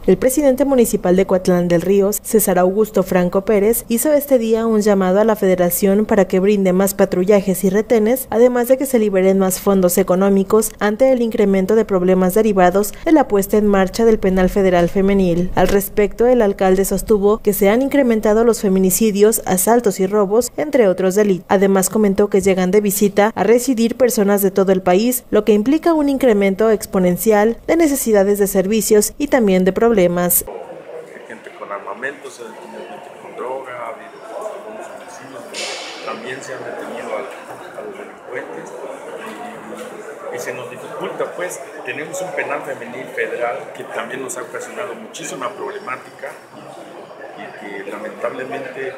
El presidente municipal de Coatlán del Río, César Augusto Franco Pérez, hizo este día un llamado a la Federación para que brinde más patrullajes y retenes, además de que se liberen más fondos económicos ante el incremento de problemas derivados de la puesta en marcha del penal federal femenil. Al respecto, el alcalde sostuvo que se han incrementado los feminicidios, asaltos y robos, entre otros delitos. Además, comentó que llegan de visita a residir personas de todo el país, lo que implica un incremento exponencial de necesidades de servicios y también de problemas. Gente con armamento, se ha detenido gente con droga, ha habido algunos homicidios, también se han detenido a los delincuentes y se nos dificulta, pues tenemos un penal femenil federal que también nos ha ocasionado muchísima problemática y que lamentablemente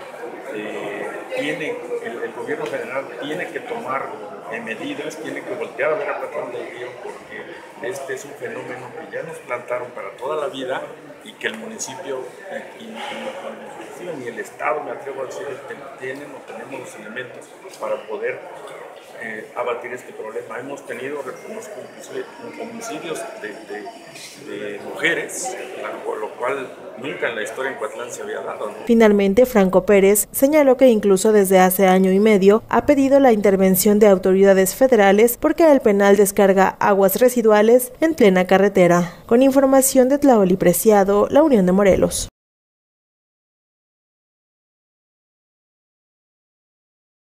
el gobierno federal tiene que tomar medidas, tiene que voltear a ver a Coatlán del Río, porque este es un fenómeno que ya nos plantaron para toda la vida y que el municipio y el Estado, me atrevo a decir, tenemos los elementos para poder abatir este problema. Hemos tenido, reconozco, homicidios de mujeres, lo cual nunca en la historia en Coatlán se había dado, ¿no? Finalmente, Franco Pérez señaló que incluso desde hace año y medio ha pedido la intervención de autoridades federales porque el penal descarga aguas residuales en plena carretera. Con información de Tlaoli Preciado, La Unión de Morelos.